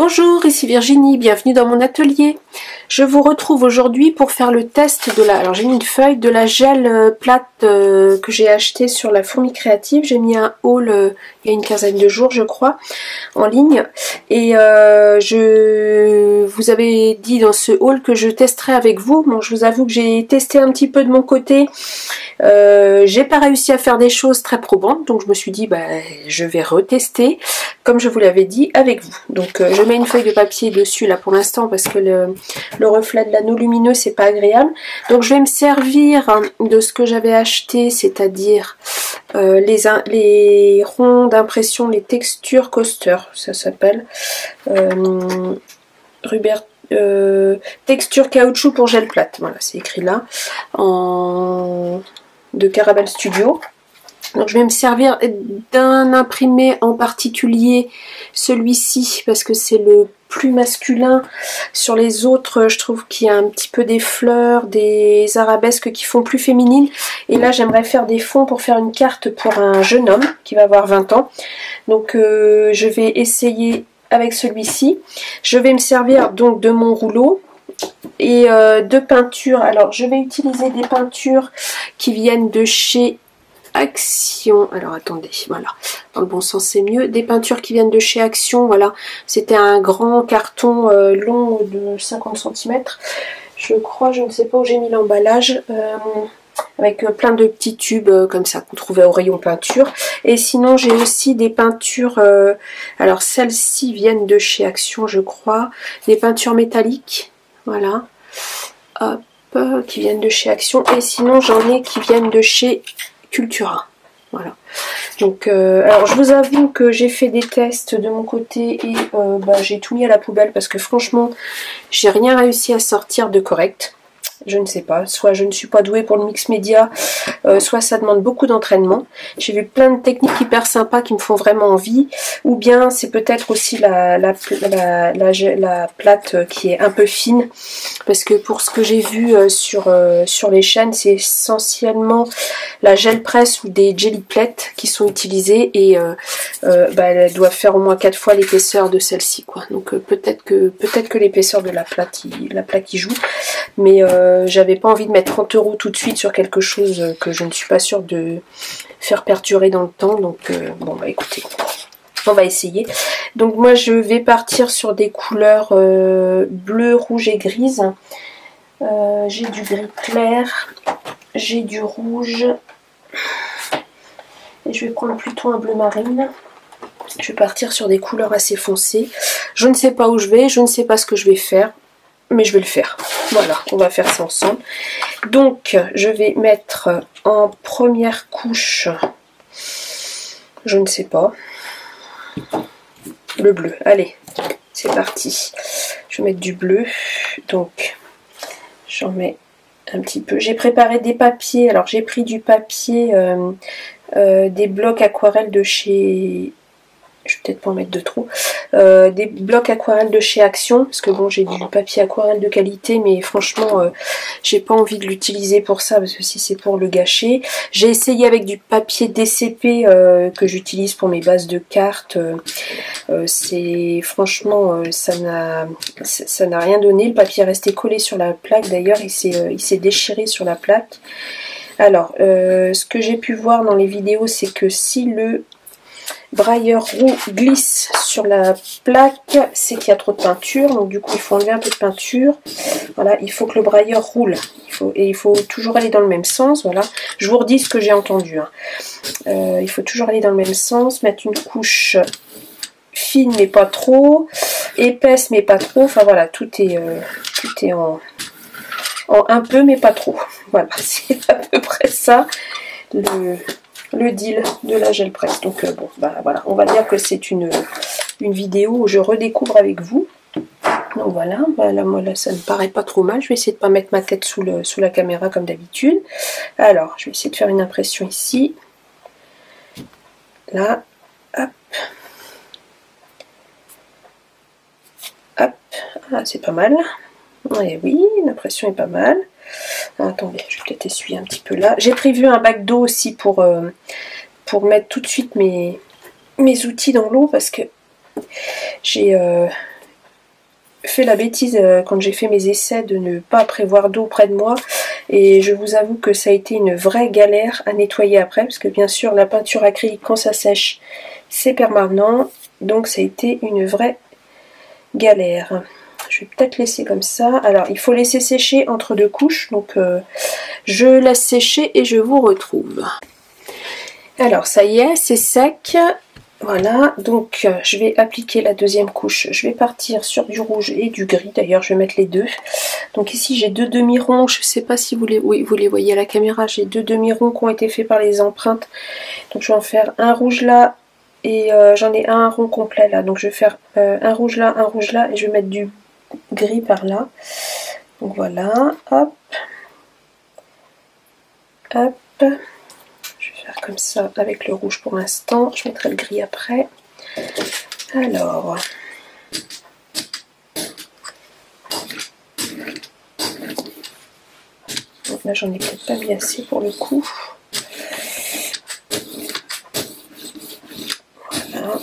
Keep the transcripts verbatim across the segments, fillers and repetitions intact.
Bonjour, ici Virginie, bienvenue dans mon atelier. Je vous retrouve aujourd'hui pour faire le test de la... Alors j'ai mis une feuille de la gel euh, plate euh, que j'ai acheté sur la Fourmi Créative. J'ai mis un haul euh, il y a une quinzaine de jours je crois, en ligne. Et euh, je vous avais dit dans ce haul que je testerai avec vous. Bon, je vous avoue que j'ai testé un petit peu de mon côté. Euh, j'ai pas réussi à faire des choses très probantes, donc je me suis dit bah je vais retester comme je vous l'avais dit avec vous. Donc euh, je mets une feuille de papier dessus là pour l'instant parce que le, le reflet de l'anneau lumineux c'est pas agréable. Donc je vais me servir de ce que j'avais acheté, c'est-à-dire euh, les, les ronds d'impression, les textures coaster, ça s'appelle euh, Rubert. Euh, texture caoutchouc pour gel plate, voilà c'est écrit là, en de Caramel Studio. Donc je vais me servir d'un imprimé en particulier, celui-ci, parce que c'est le plus masculin. Sur les autres, je trouve qu'il y a un petit peu des fleurs, des arabesques qui font plus féminine. Et là, j'aimerais faire des fonds pour faire une carte pour un jeune homme qui va avoir vingt ans. Donc euh, je vais essayer avec celui-ci. Je vais me servir donc de mon rouleau et euh, de peinture. Alors je vais utiliser des peintures qui viennent de chez Action. Alors attendez, voilà, dans le bon sens c'est mieux. Des peintures qui viennent de chez Action, voilà. C'était un grand carton euh, long de cinquante centimètres. Je crois, je ne sais pas où j'ai mis l'emballage. Euh, avec plein de petits tubes euh, comme ça qu'on trouvait au rayon peinture. Et sinon j'ai aussi des peintures, euh, alors celles-ci viennent de chez Action je crois, des peintures métalliques, voilà, hop, euh, qui viennent de chez Action. Et sinon j'en ai qui viennent de chez Cultura, voilà. Donc euh, alors je vous avoue que j'ai fait des tests de mon côté et euh, bah, j'ai tout mis à la poubelle parce que franchement j'ai rien réussi à sortir de correct. Je ne sais pas, soit je ne suis pas douée pour le mix média, euh, soit ça demande beaucoup d'entraînement. J'ai vu plein de techniques hyper sympas qui me font vraiment envie, ou bien c'est peut-être aussi la, la, la, la, la plate qui est un peu fine, parce que pour ce que j'ai vu euh, sur, euh, sur les chaînes, c'est essentiellement la gel presse ou des jelly plates qui sont utilisées, et euh, euh, bah, elles doivent faire au moins quatre fois l'épaisseur de celle-ci, quoi. Donc euh, peut-être que, peut-être que l'épaisseur de la plate, il, la plate y joue, mais euh, j'avais pas envie de mettre trente euros tout de suite sur quelque chose que je ne suis pas sûre de faire perdurer dans le temps. Donc euh, bon bah écoutez, on va essayer. Donc moi je vais partir sur des couleurs euh, bleu, rouge et grise. Euh, j'ai du gris clair, j'ai du rouge et je vais prendre plutôt un bleu marine. Je vais partir sur des couleurs assez foncées. Je ne sais pas où je vais, je ne sais pas ce que je vais faire, mais je vais le faire. Voilà, on va faire ça ensemble. Donc, je vais mettre en première couche, je ne sais pas, le bleu. Allez, c'est parti. Je vais mettre du bleu. Donc, j'en mets un petit peu. J'ai préparé des papiers. Alors, j'ai pris du papier, euh, euh, des blocs aquarelles de chez... Je vais peut-être pas en mettre de trop. Euh, des blocs aquarelles de chez Action, parce que bon, j'ai du papier aquarelle de qualité, mais franchement, euh, j'ai pas envie de l'utiliser pour ça, parce que si c'est pour le gâcher. J'ai essayé avec du papier D C P euh, que j'utilise pour mes bases de cartes. Euh, euh, c'est franchement, euh, ça n'a ça n'a rien donné. Le papier est resté collé sur la plaque. D'ailleurs, il s'est euh, il s'est déchiré sur la plaque. Alors, euh, ce que j'ai pu voir dans les vidéos, c'est que si le brailleur roux glisse sur la plaque, c'est qu'il y a trop de peinture, donc du coup il faut enlever un peu de peinture. Voilà, il faut que le brailleur roule, il faut, et il faut toujours aller dans le même sens. Voilà, je vous redis ce que j'ai entendu, hein. Euh, il faut toujours aller dans le même sens, mettre une couche fine mais pas trop, épaisse mais pas trop, enfin voilà, tout est, euh, tout est en, en un peu mais pas trop. Voilà, c'est à peu près ça le... le deal de la gel presse. Donc euh, bon, bah voilà, on va dire que c'est une, une vidéo où je redécouvre avec vous. Donc voilà, bah là, moi là ça ne paraît pas trop mal. Je vais essayer de ne pas mettre ma tête sous, le, sous la caméra comme d'habitude. Alors, je vais essayer de faire une impression ici. Là, hop. Hop, ah, c'est pas mal. Et oui, l'impression est pas mal. Ah, attendez, je vais peut-être essuyer un petit peu là. J'ai prévu un bac d'eau aussi pour, euh, pour mettre tout de suite mes, mes outils dans l'eau, parce que j'ai euh, fait la bêtise euh, quand j'ai fait mes essais de ne pas prévoir d'eau près de moi, et je vous avoue que ça a été une vraie galère à nettoyer après, parce que bien sûr la peinture acrylique quand ça sèche c'est permanent, donc ça a été une vraie galère. Je vais peut-être laisser comme ça. Alors il faut laisser sécher entre deux couches, donc euh, je laisse sécher et je vous retrouve. Alors ça y est, c'est sec. Voilà, donc euh, je vais appliquer la deuxième couche. Je vais partir sur du rouge et du gris. D'ailleurs, je vais mettre les deux. Donc ici, j'ai deux demi-ronds. Je ne sais pas si vous les, oui, vous les voyez à la caméra. J'ai deux demi-ronds qui ont été faits par les empreintes. Donc je vais en faire un rouge là et euh, j'en ai un rond complet là. Donc je vais faire euh, un rouge là, un rouge là et je vais mettre du gris par là. Donc voilà, hop, hop. Je vais faire comme ça avec le rouge pour l'instant. Je mettrai le gris après. Alors, donc là j'en ai peut-être pas mis assez pour le coup. Voilà.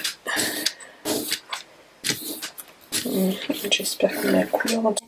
J'espère que la couleur en...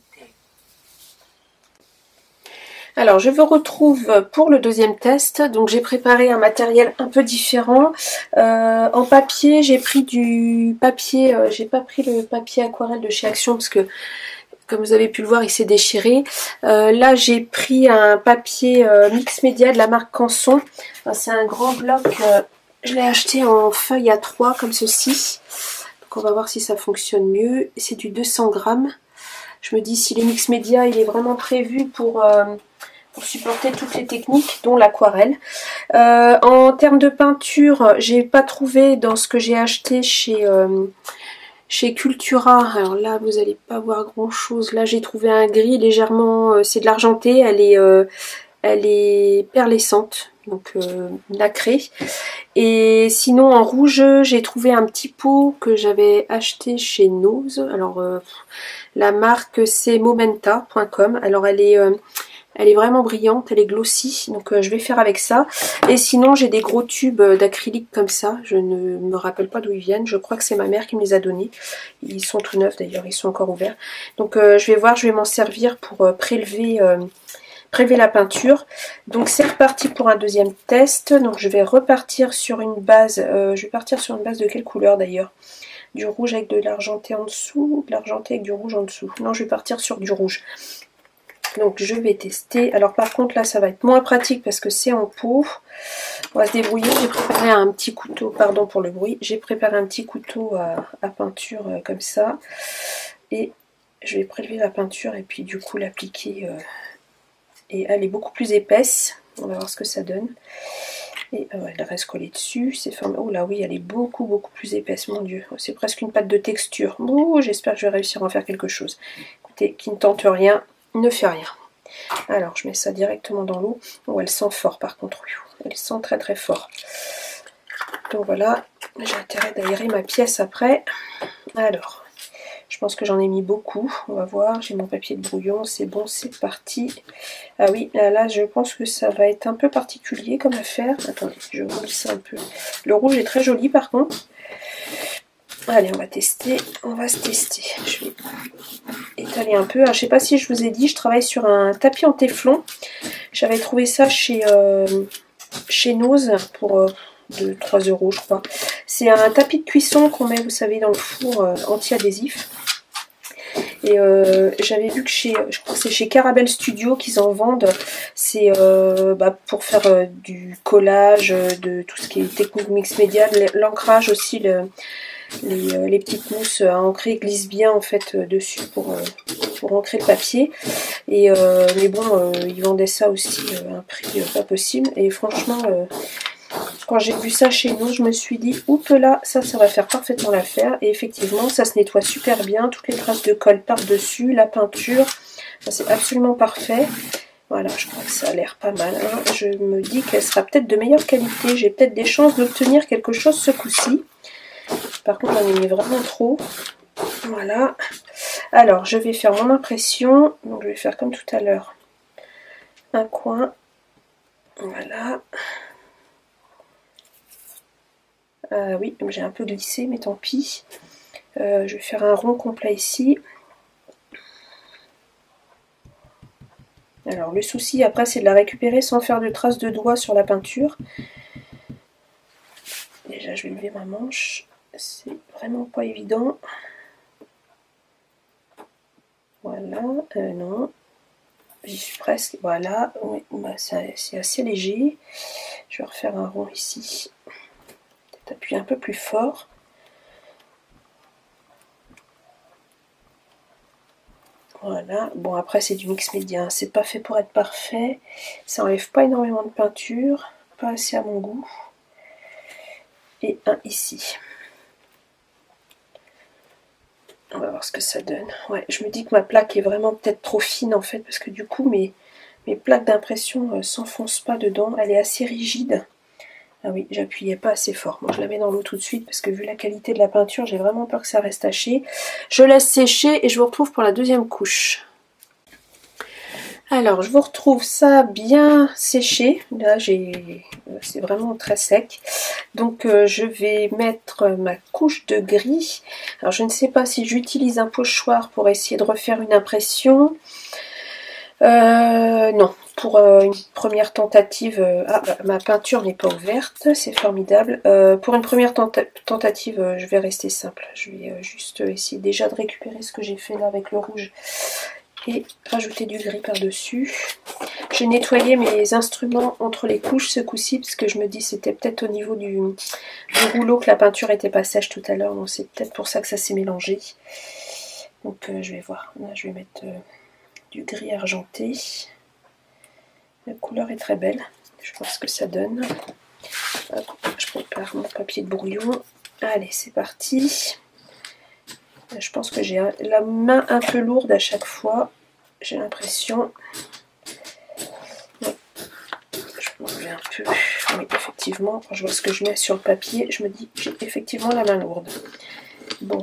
Alors je vous retrouve pour le deuxième test. Donc j'ai préparé un matériel un peu différent. Euh, en papier, j'ai pris du papier, euh, j'ai pas pris le papier aquarelle de chez Action parce que comme vous avez pu le voir il s'est déchiré. Euh, là j'ai pris un papier euh, mix média de la marque Canson. C'est un grand bloc, euh, je l'ai acheté en feuille à trois comme ceci. Donc on va voir si ça fonctionne mieux. C'est du deux cents grammes. Je me dis si les mix média il est vraiment prévu pour... Euh, pour supporter toutes les techniques dont l'aquarelle. Euh, en termes de peinture, j'ai pas trouvé dans ce que j'ai acheté chez euh, chez Cultura. Alors là vous allez pas voir grand chose. Là j'ai trouvé un gris légèrement, euh, c'est de l'argenté, elle est euh, elle est perlescente, donc euh, nacrée. Et sinon en rouge j'ai trouvé un petit pot que j'avais acheté chez Nose. Alors euh, la marque c'est momenta point com. Alors elle est euh, Elle est vraiment brillante, elle est glossy, donc euh, je vais faire avec ça. Et sinon, j'ai des gros tubes d'acrylique comme ça. Je ne me rappelle pas d'où ils viennent. Je crois que c'est ma mère qui me les a donnés. Ils sont tout neufs d'ailleurs, ils sont encore ouverts. Donc euh, je vais voir, je vais m'en servir pour euh, prélever, euh, prélever la peinture. Donc c'est reparti pour un deuxième test. Donc je vais repartir sur une base. Euh, je vais partir sur une base de quelle couleur d'ailleurs? Du rouge avec de l'argenté en dessous ou de l'argenté avec du rouge en dessous? Non, je vais partir sur du rouge. Donc je vais tester. Alors par contre là ça va être moins pratique parce que c'est en pot. On va se débrouiller. J'ai préparé un petit couteau, pardon pour le bruit, j'ai préparé un petit couteau à, à peinture euh, comme ça. Et je vais prélever la peinture et puis du coup l'appliquer. Euh, et elle est beaucoup plus épaisse. On va voir ce que ça donne. Et euh, elle reste collée dessus. C'est formé. Oh là oui, elle est beaucoup beaucoup plus épaisse, mon dieu. C'est presque une pâte de texture. Oh, j'espère que je vais réussir à en faire quelque chose. Écoutez, qui ne tente rien ne fait rien. Alors je mets ça directement dans l'eau. Oh, elle sent fort par contre. Elle sent très très fort. Donc voilà, j'ai intérêt d'aérer ma pièce après. Alors, je pense que j'en ai mis beaucoup. On va voir, j'ai mon papier de brouillon. C'est bon, c'est parti. Ah oui, là, là je pense que ça va être un peu particulier comme affaire. Attendez, je roule ça un peu. Le rouge est très joli par contre. Allez, on va tester, on va se tester. Je vais étaler un peu. Alors, je sais pas si je vous ai dit, je travaille sur un tapis en téflon. J'avais trouvé ça chez, euh, chez Nose pour euh, de trois euros, je crois. C'est un tapis de cuisson qu'on met, vous savez, dans le four euh, anti-adhésif. Et euh, j'avais vu que chez, je crois que c'est chez Caramel Studio qu'ils en vendent. C'est euh, bah, pour faire euh, du collage, de tout ce qui est technique mix média, l'ancrage aussi, le Les, euh, les petites mousses à ancrer glissent bien en fait euh, dessus pour, euh, pour ancrer le papier. Et euh, mais bon, euh, ils vendaient ça aussi à euh, un prix euh, pas possible. Et franchement, euh, quand j'ai vu ça chez nous, je me suis dit, oups là, ça, ça va faire parfaitement l'affaire. Et effectivement, ça se nettoie super bien. Toutes les traces de colle par-dessus, la peinture, c'est absolument parfait. Voilà, je crois que ça a l'air pas mal. Hein. Je me dis qu'elle sera peut-être de meilleure qualité. J'ai peut-être des chances d'obtenir quelque chose ce coup-ci. Par contre, on en a mis vraiment trop. Voilà. Alors, je vais faire mon impression. Donc, je vais faire comme tout à l'heure. Un coin. Voilà. Euh, oui, j'ai un peu glissé, mais tant pis. Euh, je vais faire un rond complet ici. Alors le souci après c'est de la récupérer sans faire de traces de doigts sur la peinture. Déjà je vais lever ma manche, c'est vraiment pas évident. Voilà, euh, non, j'y suis presque, voilà, oui, bah, c'est assez léger. Je vais refaire un rond ici, peut-être appuyer un peu plus fort. Voilà, bon après c'est du mix média, hein. C'est pas fait pour être parfait, ça enlève pas énormément de peinture, pas assez à mon goût. Et un ici. On va voir ce que ça donne. Ouais, je me dis que ma plaque est vraiment peut-être trop fine en fait, parce que du coup mes, mes plaques d'impression euh, s'enfoncent pas dedans, elle est assez rigide. Ah oui, j'appuyais pas assez fort. Moi, je la mets dans l'eau tout de suite parce que vu la qualité de la peinture, j'ai vraiment peur que ça reste taché. Je laisse sécher et je vous retrouve pour la deuxième couche. Alors, je vous retrouve ça bien séché. Là, j'ai, c'est vraiment très sec. Donc, euh, je vais mettre ma couche de gris. Alors, je ne sais pas si j'utilise un pochoir pour essayer de refaire une impression. Euh, non, pour euh, une première tentative, euh, ah, bah, ma peinture n'est pas ouverte, c'est formidable. Euh, pour une première tenta tentative, euh, je vais rester simple. Je vais euh, juste essayer déjà de récupérer ce que j'ai fait là avec le rouge et rajouter du gris par-dessus. J'ai nettoyé mes instruments entre les couches ce coup-ci parce que je me dis c'était peut-être au niveau du, du rouleau que la peinture était pas sèche tout à l'heure, donc c'est peut-être pour ça que ça s'est mélangé. Donc euh, je vais voir, là je vais mettre... Euh, du gris argenté. La couleur est très belle. Je vois ce que ça donne. Hop, je prépare mon papier de brouillon. Allez, c'est parti. Je pense que j'ai la main un peu lourde à chaque fois. J'ai l'impression. Ouais. Je peux enlever un peu. Oui, effectivement, quand je vois ce que je mets sur le papier, je me dis j'ai effectivement la main lourde. Bon.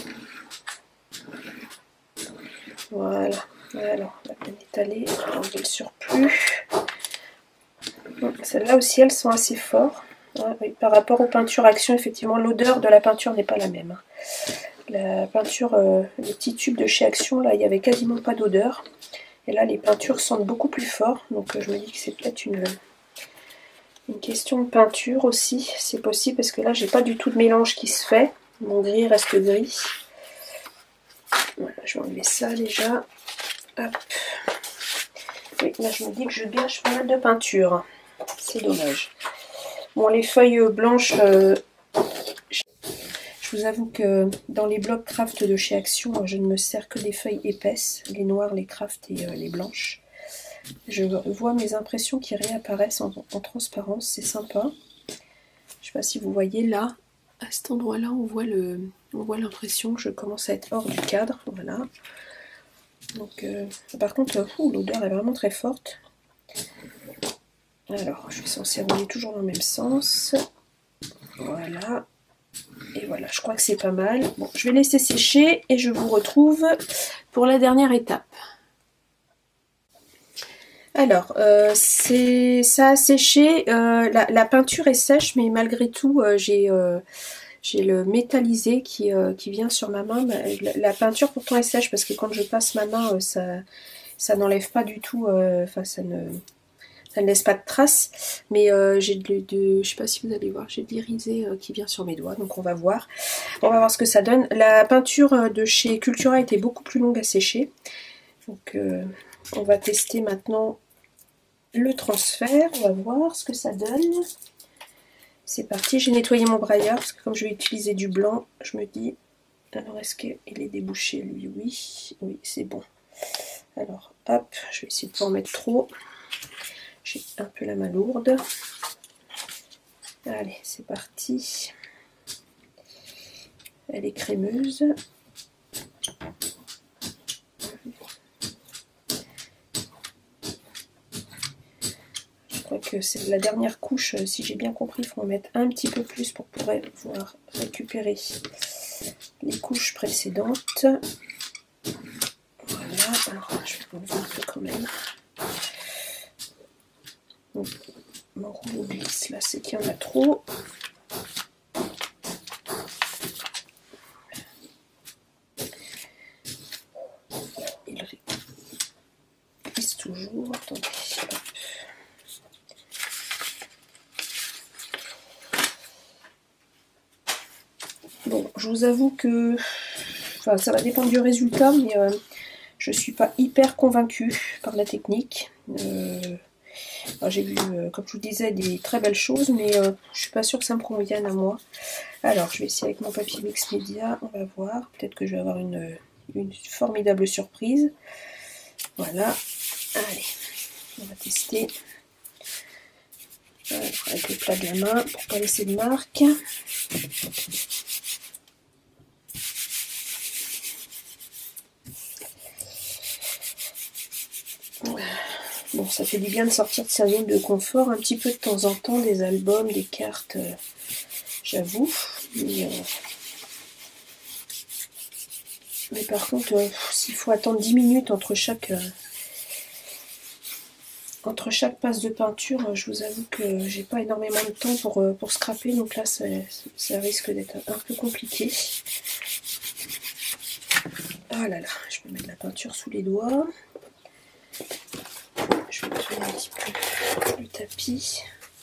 Voilà. Alors, la peine étalée, on va enlever le surplus. Celles-là aussi, elles sont assez fortes. Ah, oui, par rapport aux peintures Action, effectivement, l'odeur de la peinture n'est pas la même. La peinture, euh, les petits tubes de chez Action, là, il n'y avait quasiment pas d'odeur. Et là, les peintures sentent beaucoup plus fort. Donc, je me dis que c'est peut-être une, une question de peinture aussi. C'est possible parce que là, j'ai pas du tout de mélange qui se fait. Mon gris reste gris. Voilà, je vais enlever ça déjà. Hop. Oui, là, je me dis que je gâche pas mal de peinture. C'est dommage. Bon, les feuilles blanches, euh, je vous avoue que dans les blocs craft de chez Action, je ne me sers que des feuilles épaisses, les noires, les craft et euh, les blanches. Je vois mes impressions qui réapparaissent en, en transparence, c'est sympa. Je ne sais pas si vous voyez là, à cet endroit-là, on voit le, on voit l'impression que je commence à être hors du cadre, voilà. Donc, euh, par contre, l'odeur est vraiment très forte. Alors, je suis censée rouler toujours dans le même sens. Voilà. Et voilà, je crois que c'est pas mal. Bon, je vais laisser sécher et je vous retrouve pour la dernière étape. Alors, euh, c'est ça a séché. Euh, la, la peinture est sèche, mais malgré tout, euh, j'ai euh, j'ai le métallisé qui, euh, qui vient sur ma main. La, la peinture pourtant est sèche parce que quand je passe ma main, euh, ça, ça n'enlève pas du tout. Enfin, euh, ça ne... Ça ne laisse pas de traces, mais euh, j'ai de, de, je sais pas si vous allez voir, j'ai de l'irisé euh, qui vient sur mes doigts, donc on va voir. On va voir ce que ça donne. La peinture de chez Cultura était beaucoup plus longue à sécher, donc euh, on va tester maintenant le transfert. On va voir ce que ça donne. C'est parti, j'ai nettoyé mon braillard parce que comme je vais utiliser du blanc, je me dis, alors est-ce qu'il est débouché lui? Oui, oui, c'est bon. Alors hop, je vais essayer de pas en mettre trop. J'ai un peu la main lourde. Allez, c'est parti. Elle est crémeuse. Je crois que c'est la dernière couche. Si j'ai bien compris, il faut en mettre un petit peu plus pour pouvoir récupérer les couches précédentes. Voilà. Alors, je vais enlever un peu quand même. Donc, mon rouleau glisse là, c'est qu'il y en a trop. Il glisse toujours. toujours. Attendez. Bon, je vous avoue que enfin, ça va dépendre du résultat, mais euh, je ne suis pas hyper convaincue par la technique. Euh, J'ai vu, euh, comme je vous disais, des très belles choses, mais euh, je ne suis pas sûre que ça me convienne à moi. Alors, je vais essayer avec mon papier mix média, on va voir. Peut-être que je vais avoir une, une formidable surprise. Voilà. Allez, on va tester. Voilà, avec le plat de la main, pour ne pas laisser de marque. Bon, ça fait du bien de sortir de sa zone de confort un petit peu de temps en temps, des albums, des cartes, euh, j'avoue. Mais, euh, mais par contre, euh, s'il faut attendre dix minutes entre chaque, euh, entre chaque passe de peinture, euh, je vous avoue que j'ai pas énormément de temps pour, euh, pour scraper, donc là, ça, ça risque d'être un peu compliqué. Ah là là, je vais mettre la peinture sous les doigts. Je vais tourner un petit peu le tapis.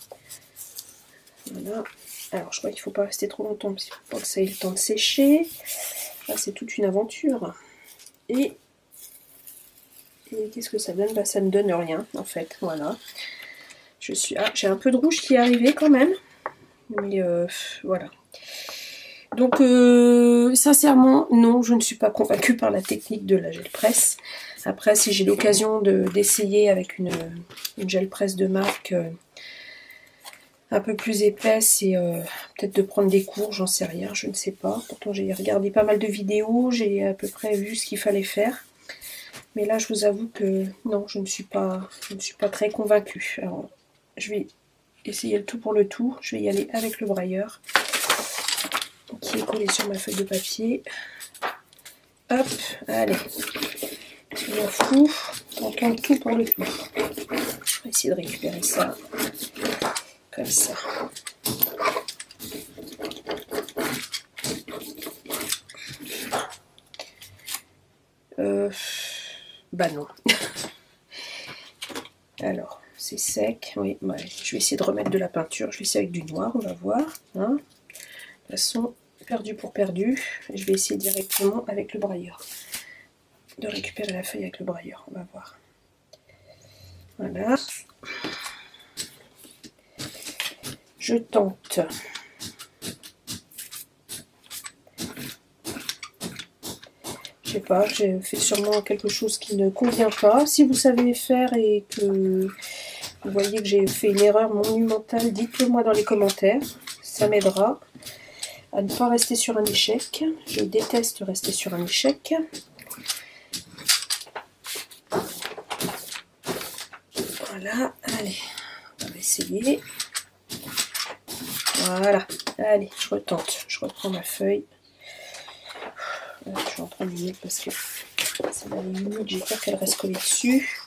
Voilà. Alors, je crois qu'il ne faut pas rester trop longtemps pour que ça ait le temps de sécher. Là, c'est toute une aventure. Et, et qu'est-ce que ça donne? Bah, ça ne donne rien, en fait. Voilà. Je suis... Ah, j'ai un peu de rouge qui est arrivé quand même. Mais euh, voilà. Donc, euh, sincèrement, non, je ne suis pas convaincue par la technique de la gel presse. Après, si j'ai l'occasion d'essayer avec une, une gel presse de marque euh, un peu plus épaisse et euh, peut-être de prendre des cours, j'en sais rien, je ne sais pas. Pourtant, j'ai regardé pas mal de vidéos, j'ai à peu près vu ce qu'il fallait faire. Mais là, je vous avoue que non, je ne suis pas, je ne suis pas très convaincue. Alors, je vais essayer le tout pour le tout. Je vais y aller avec le brailleur qui est collé sur ma feuille de papier. Hop, allez. Je m'en fous, on tente le tout pour le tout. Je vais essayer de récupérer ça comme ça. Euh, bah non. Alors, c'est sec. Oui, ouais, je vais essayer de remettre de la peinture. Je vais essayer avec du noir, on va voir. Hein. De toute façon, perdu pour perdu. Je vais essayer directement avec le brailleur. De récupérer la feuille avec le brailleur, on va voir. Voilà. Je tente. Je sais pas, j'ai fait sûrement quelque chose qui ne convient pas. Si vous savez faire et que vous voyez que j'ai fait une erreur monumentale, dites-le moi dans les commentaires. Ça m'aidera à ne pas rester sur un échec. Je déteste rester sur un échec. Voilà, allez, on va essayer. Voilà, allez, je retente. Je reprends ma feuille. Là, je suis en train de lire parce que ça va aller minutes, j'ai peur qu'elle reste collée dessus.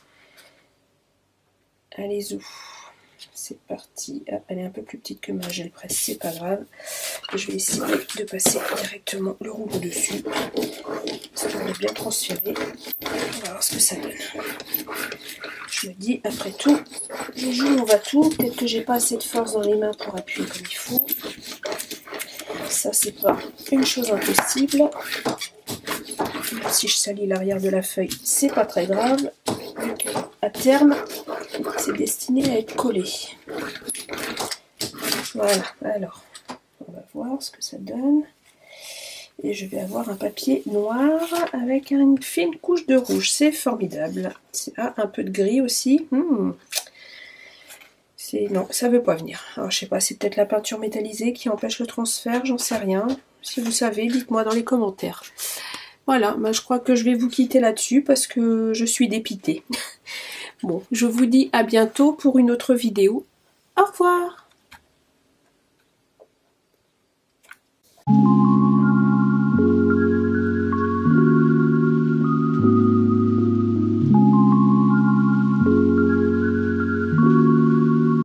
Allez, où? C'est parti. Ah, elle est un peu plus petite que ma gel presse, c'est pas grave. Je vais essayer de passer directement le rouleau dessus. Ça devrait bien transférer. On va voir ce que ça donne. Je me dis, après tout, je joue, on va tout. Peut-être que j'ai pas assez de force dans les mains pour appuyer comme il faut. Ça, c'est pas une chose impossible. Même si je salis l'arrière de la feuille, c'est pas très grave. Donc, à terme, c'est destiné à être collé. Voilà, alors, on va voir ce que ça donne. Et je vais avoir un papier noir avec une fine couche de rouge. C'est formidable. Ah, un peu de gris aussi. Mmh. Non, ça ne veut pas venir. Alors, je sais pas, c'est peut-être la peinture métallisée qui empêche le transfert, j'en sais rien. Si vous savez, dites-moi dans les commentaires. Voilà, bah, je crois que je vais vous quitter là-dessus parce que je suis dépitée. Bon, je vous dis à bientôt pour une autre vidéo. Au revoir!